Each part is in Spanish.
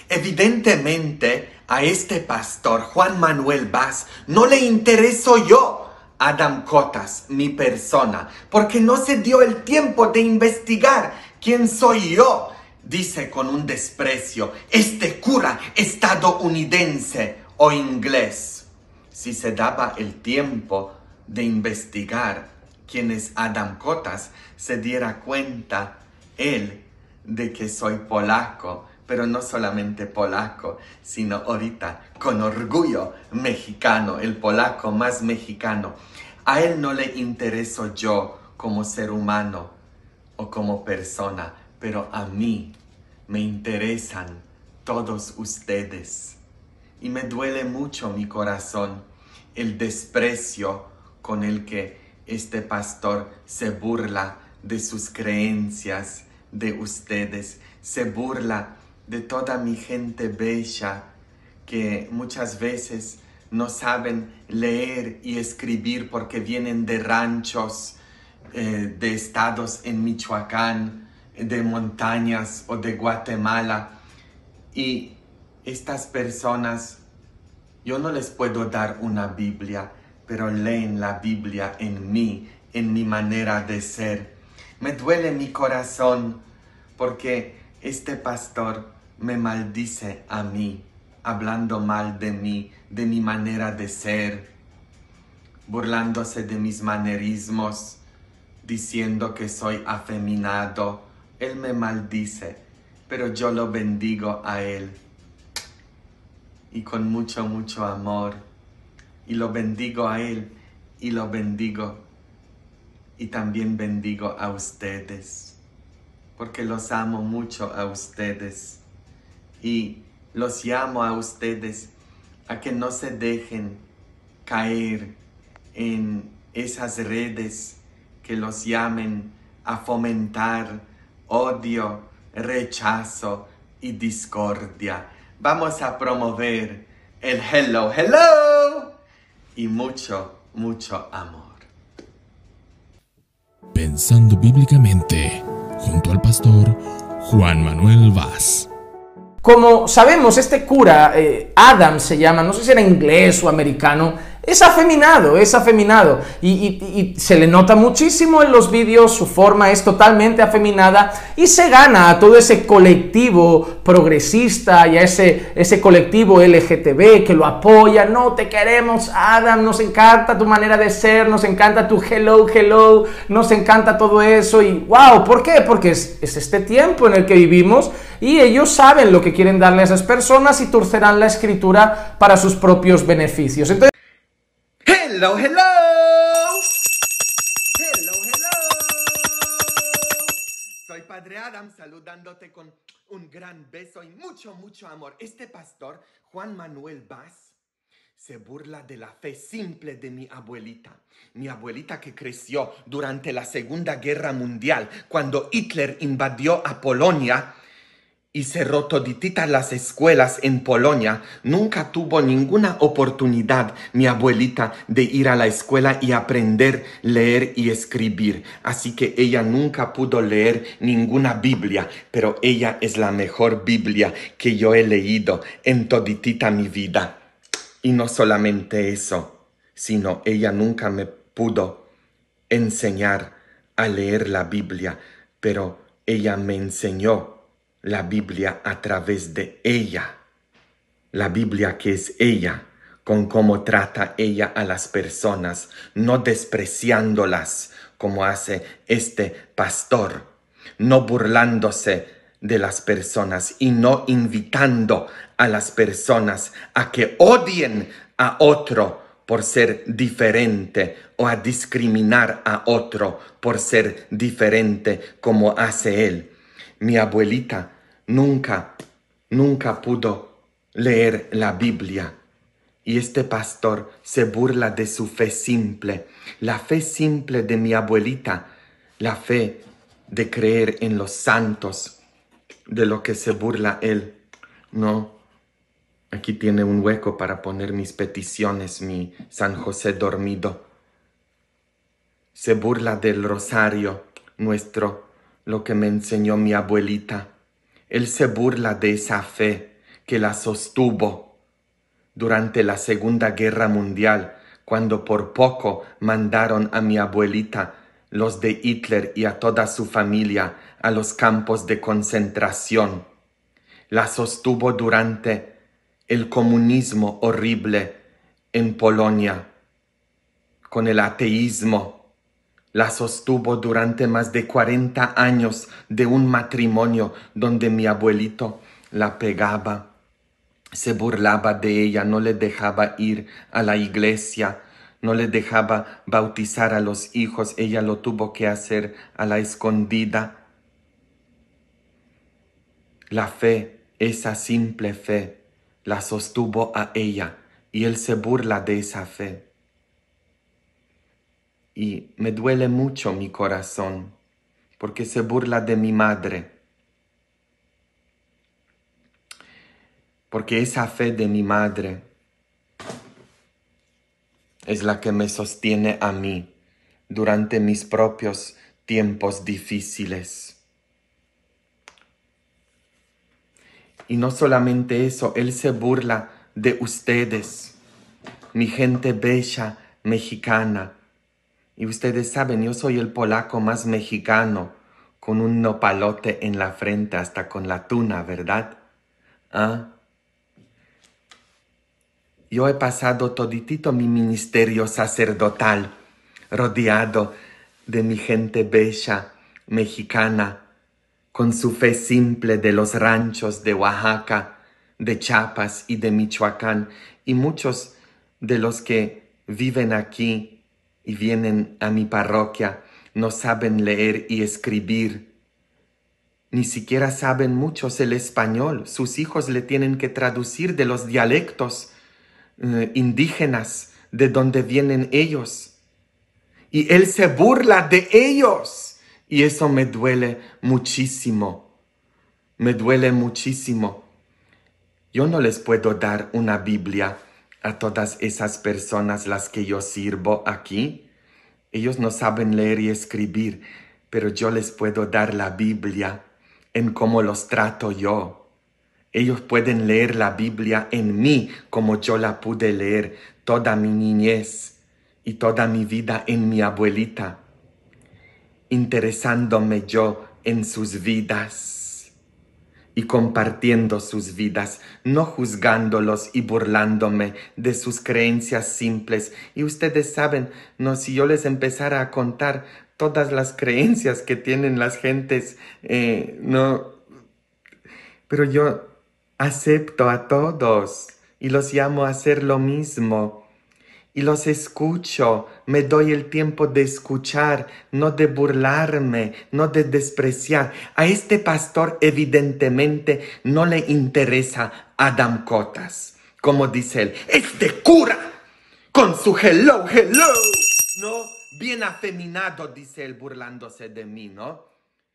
Evidentemente, a este pastor, Juan Manuel Vaz, no le intereso yo, Adam Cotas, mi persona, porque no se dio el tiempo de investigar quién soy yo. Dice con un desprecio, este cura estadounidense o inglés. Si se daba el tiempo de investigar quién es Adam Cotas, se diera cuenta él de que soy polaco, pero no solamente polaco, sino ahorita con orgullo mexicano, el polaco más mexicano. A él no le intereso yo como ser humano o como persona, pero a mí me interesan todos ustedes. Y me duele mucho mi corazón el desprecio con el que este pastor se burla de sus creencias, de ustedes, se burla de toda mi gente bella que muchas veces no saben leer y escribir porque vienen de ranchos, de estados en Michoacán, de montañas o de Guatemala. Y estas personas, yo no les puedo dar una Biblia, pero leen la Biblia en mí, en mi manera de ser. Me duele mi corazón porque este pastor me maldice a mí, hablando mal de mí, de mi manera de ser, burlándose de mis manerismos, diciendo que soy afeminado. Él me maldice, pero yo lo bendigo a él. Y con mucho, mucho amor. Y lo bendigo a él, y lo bendigo. Y también bendigo a ustedes, porque los amo mucho a ustedes. Y los llamo a ustedes a que no se dejen caer en esas redes que los llamen a fomentar odio, rechazo y discordia. Vamos a promover el hello, hello y mucho, mucho amor. Pensando bíblicamente, junto al pastor Juan Manuel Vaz. Como sabemos, este cura, Adam se llama, no sé si era inglés o americano, es afeminado, y se le nota muchísimo en los vídeos, su forma es totalmente afeminada y se gana a todo ese colectivo progresista y a ese colectivo LGTB que lo apoya. No, te queremos, Adam, nos encanta tu manera de ser, nos encanta tu hello, hello, nos encanta todo eso. Y wow, ¿por qué? Porque es este tiempo en el que vivimos y ellos saben lo que quieren darle a esas personas y torcerán la escritura para sus propios beneficios. Entonces, Hello, hello. Hello, hello. Soy Padre Adam saludándote con un gran beso y mucho, mucho amor. Este pastor, Juan Manuel Vaz, se burla de la fe simple de mi abuelita. Mi abuelita que creció durante la Segunda Guerra Mundial, cuando Hitler invadió a Polonia y cerró todititas las escuelas en Polonia. Nunca tuvo ninguna oportunidad mi abuelita de ir a la escuela y aprender a leer y escribir. Así que ella nunca pudo leer ninguna Biblia, pero ella es la mejor Biblia que yo he leído en toditita mi vida. Y no solamente eso, sino ella nunca me pudo enseñar a leer la Biblia, pero ella me enseñó la Biblia a través de ella. La Biblia que es ella, con cómo trata ella a las personas, no despreciándolas como hace este pastor, no burlándose de las personas y no invitando a las personas a que odien a otro por ser diferente o a discriminar a otro por ser diferente como hace él. Mi abuelita nunca pudo leer la Biblia y este pastor se burla de su fe simple. La fe simple de mi abuelita, la fe de creer en los santos, de lo que se burla él. No, aquí tiene un hueco para poner mis peticiones, mi San José dormido. Se burla del rosario nuestro, lo que me enseñó mi abuelita. Él se burla de esa fe que la sostuvo durante la Segunda Guerra Mundial, cuando por poco mandaron a mi abuelita, los de Hitler y a toda su familia a los campos de concentración. La sostuvo durante el comunismo horrible en Polonia, con el ateísmo. La sostuvo durante más de 40 años de un matrimonio donde mi abuelito la pegaba, se burlaba de ella, no le dejaba ir a la iglesia, no le dejaba bautizar a los hijos, ella lo tuvo que hacer a la escondida. La fe, esa simple fe, la sostuvo a ella y él se burla de esa fe. Y me duele mucho mi corazón porque se burla de mi madre. Porque esa fe de mi madre es la que me sostiene a mí durante mis propios tiempos difíciles. Y no solamente eso, él se burla de ustedes, mi gente bella mexicana. Y ustedes saben, yo soy el polaco más mexicano, con un nopalote en la frente, hasta con la tuna, ¿verdad? ¿Ah? Yo he pasado toditito mi ministerio sacerdotal, rodeado de mi gente bella mexicana, con su fe simple de los ranchos de Oaxaca, de Chiapas y de Michoacán, y muchos de los que viven aquí y vienen a mi parroquia no saben leer y escribir. Ni siquiera saben muchos el español. Sus hijos le tienen que traducir de los dialectos indígenas de donde vienen ellos. Y él se burla de ellos. Y eso me duele muchísimo. Me duele muchísimo. Yo no les puedo dar una Biblia a todas esas personas las que yo sirvo aquí. Ellos no saben leer y escribir, pero yo les puedo dar la Biblia en cómo los trato yo. Ellos pueden leer la Biblia en mí como yo la pude leer toda mi niñez y toda mi vida en mi abuelita, interesándome yo en sus vidas y compartiendo sus vidas, no juzgándolos y burlándome de sus creencias simples. Y ustedes saben, no, si yo les empezara a contar todas las creencias que tienen las gentes, no, pero yo acepto a todos y los llamo a hacer lo mismo. Y los escucho, me doy el tiempo de escuchar, no de burlarme, no de despreciar. A este pastor evidentemente no le interesa Adam Cotas, como dice él. Este cura, con su hello, hello, ¿no? Bien afeminado, dice él, burlándose de mí, ¿no?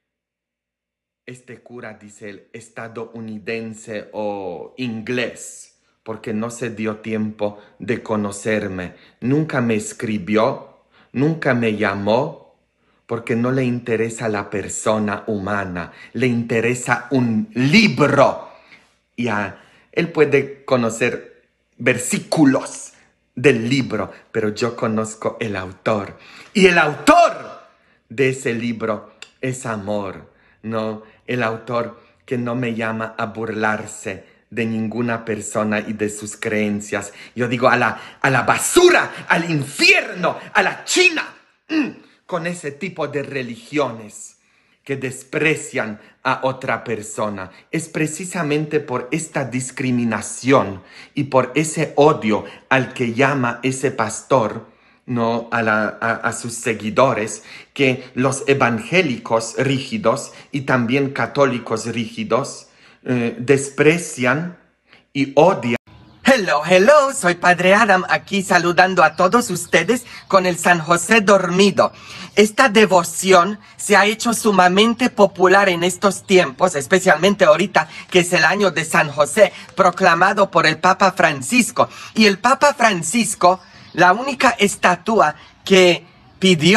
Este cura, dice él, estadounidense o inglés, porque no se dio tiempo de conocerme. Nunca me escribió, nunca me llamó, porque no le interesa la persona humana, le interesa un libro. Y él puede conocer versículos del libro, pero yo conozco el autor. Y el autor de ese libro es amor, ¿no? El autor que no me llama a burlarse de ninguna persona y de sus creencias. Yo digo a la basura, al infierno, a la China, con ese tipo de religiones que desprecian a otra persona. Es precisamente por esta discriminación y por ese odio al que llama ese pastor, no a sus seguidores, que los evangélicos rígidos y también católicos rígidos desprecian y odian. Hello, hello, soy Padre Adam, aquí saludando a todos ustedes con el San José dormido. Esta devoción se ha hecho sumamente popular en estos tiempos, especialmente ahorita que es el año de San José, proclamado por el Papa Francisco. Y el Papa Francisco, la única estatua que pidió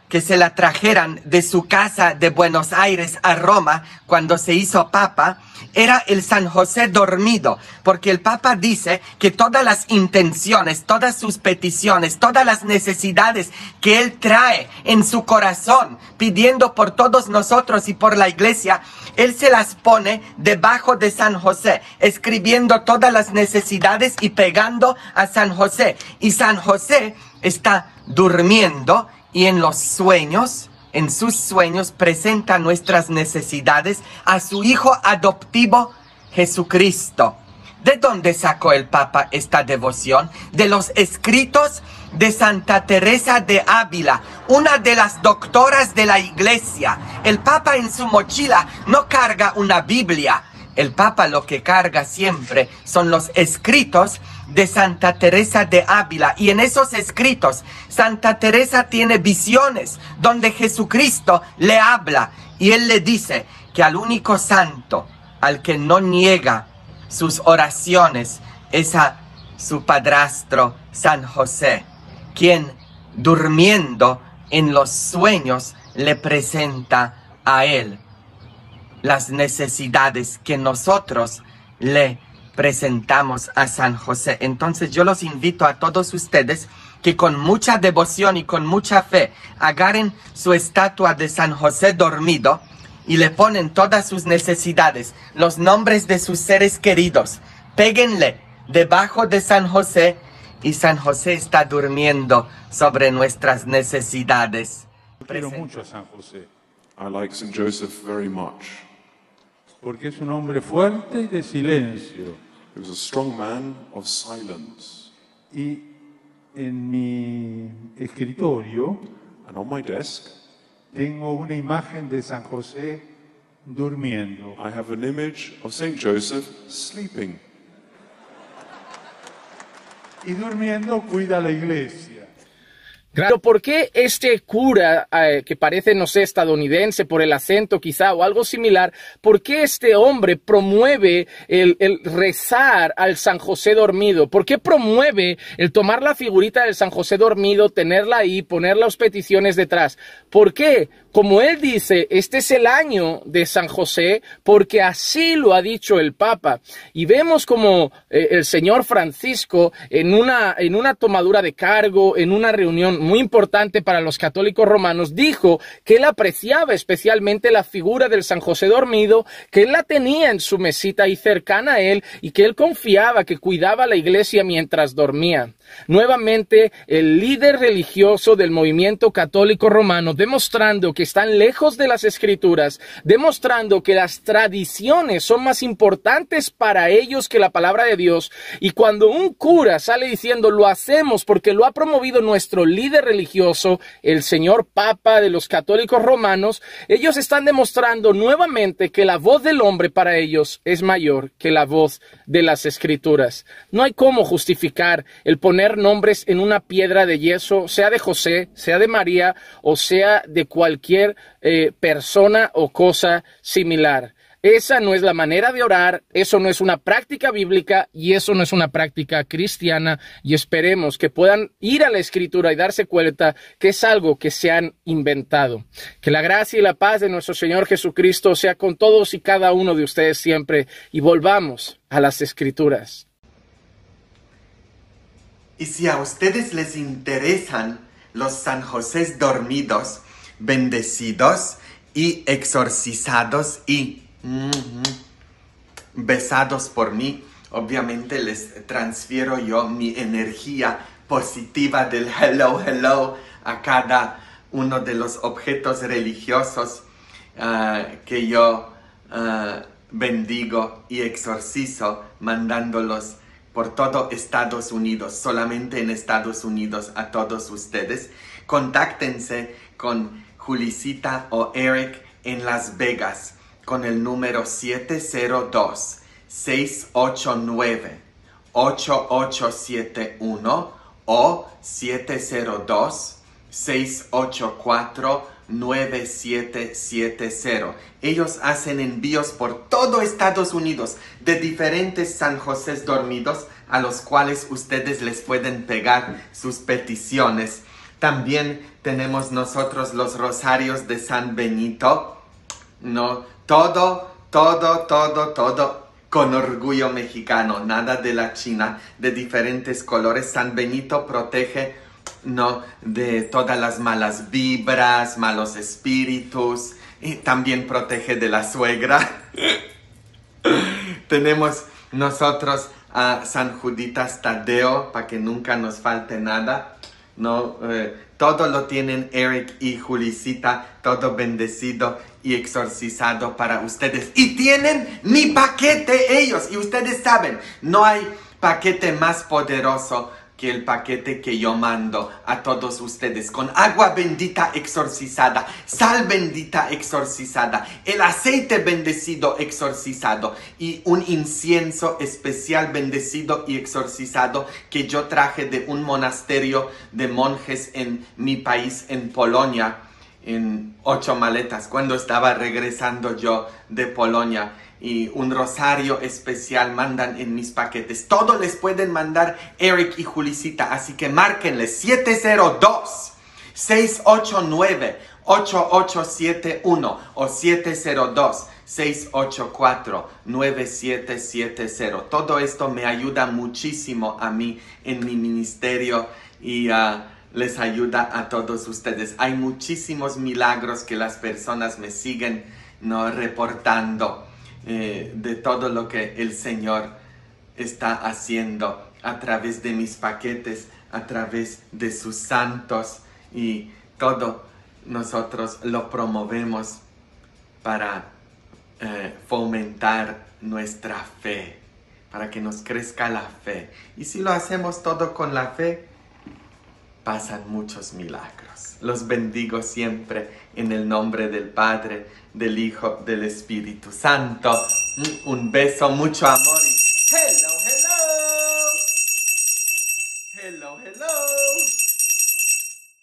que se la trajeran de su casa de Buenos Aires a Roma cuando se hizo papa, era el San José dormido, porque el Papa dice que todas las intenciones, todas sus peticiones, todas las necesidades que él trae en su corazón, pidiendo por todos nosotros y por la iglesia, él se las pone debajo de San José, escribiendo todas las necesidades y pegando a San José. Y San José está durmiendo y en los sueños, en sus sueños, presenta nuestras necesidades a su Hijo adoptivo Jesucristo. ¿De dónde sacó el Papa esta devoción? De los escritos de Santa Teresa de Ávila, una de las doctoras de la Iglesia. El Papa en su mochila no carga una Biblia. El Papa lo que carga siempre son los escritos de Santa Teresa de Ávila. Y en esos escritos, Santa Teresa tiene visiones donde Jesucristo le habla. Y él le dice que al único santo al que no niega sus oraciones es a su padrastro San José, quien durmiendo en los sueños le presenta a él las necesidades que nosotros le presentamos a San José. Entonces yo los invito a todos ustedes que con mucha devoción y con mucha fe agarren su estatua de San José dormido y le ponen todas sus necesidades, los nombres de sus seres queridos, péguenle debajo de San José y San José está durmiendo sobre nuestras necesidades. Quiero mucho a San José, I like St. Joseph very much. porque es un hombre fuerte y de silencio. He was a strong man of silence. Y en mi escritorio And on my desk, tengo una imagen de San José durmiendo. I have an image of St. Joseph sleeping. Y durmiendo cuida la iglesia. Pero ¿por qué este cura, que parece, no sé, estadounidense por el acento quizá o algo similar, por qué este hombre promueve el rezar al San José dormido? ¿Por qué promueve el tomar la figurita del San José dormido, tenerla ahí, poner las peticiones detrás? ¿Por qué? Como él dice, este es el año de San José porque así lo ha dicho el Papa. Y vemos como el señor Francisco en una tomadura de cargo, en una reunión muy importante para los católicos romanos, dijo que él apreciaba especialmente la figura del San José dormido, que él la tenía en su mesita ahí cercana a él y que él confiaba que cuidaba a la iglesia mientras dormía. Nuevamente, el líder religioso del movimiento católico romano, demostrando que están lejos de las escrituras, demostrando que las tradiciones son más importantes para ellos que la palabra de Dios. Y cuando un cura sale diciendo lo hacemos porque lo ha promovido nuestro líder religioso, el señor Papa de los católicos romanos, ellos están demostrando nuevamente que la voz del hombre para ellos es mayor que la voz de las escrituras. No hay cómo justificar el poner nombres en una piedra de yeso, sea de José, sea de María o sea de cualquier persona o cosa similar. Esa no es la manera de orar, eso no es una práctica bíblica y eso no es una práctica cristiana, y esperemos que puedan ir a la Escritura y darse cuenta que es algo que se han inventado. Que la gracia y la paz de nuestro Señor Jesucristo sea con todos y cada uno de ustedes siempre, y volvamos a las Escrituras. Y si a ustedes les interesan los San Josés dormidos, bendecidos y exorcizados y besados por mí, obviamente les transfiero yo mi energía positiva del hello, hello a cada uno de los objetos religiosos que yo bendigo y exorcizo, mandándolos por todo Estados Unidos, solamente en Estados Unidos a todos ustedes. Contáctense con Julicita o Eric en Las Vegas con el número 702-689-8871 o 702-684-9770. Ellos hacen envíos por todo Estados Unidos de diferentes San Josés dormidos a los cuales ustedes les pueden pegar sus peticiones También tenemos nosotros los rosarios de San Benito. No, todo con orgullo mexicano, nada de la China, de diferentes colores. San Benito protege, no, de todas las malas vibras, malos espíritus, y también protege de la suegra. Tenemos nosotros a San Juditas Tadeo, para que nunca nos falte nada. No, todo lo tienen Eric y Julicita, todo bendecido y exorcizado para ustedes. Y tienen mi paquete ellos. Y ustedes saben, no hay paquete más poderoso que el paquete que yo mando a todos ustedes, con agua bendita exorcizada, sal bendita exorcizada, el aceite bendecido exorcizado y un incienso especial bendecido y exorcizado que yo traje de un monasterio de monjes en mi país, en Polonia, en 8 maletas, cuando estaba regresando yo de Polonia. Y un rosario especial mandan en mis paquetes. Todo les pueden mandar Eric y Julicita. Así que márquenles 702-689-8871 o 702-684-9770. Todo esto me ayuda muchísimo a mí en mi ministerio y les ayuda a todos ustedes. Hay muchísimos milagros que las personas me siguen reportando. De todo lo que el Señor está haciendo a través de mis paquetes, a través de sus santos, y todo nosotros lo promovemos para fomentar nuestra fe, para que nos crezca la fe. Y si lo hacemos todo con la fe, pasan muchos milagros. Los bendigo siempre en el nombre del Padre, del Hijo, del Espíritu Santo. Un beso, mucho amor y hello, hello. Hello, hello.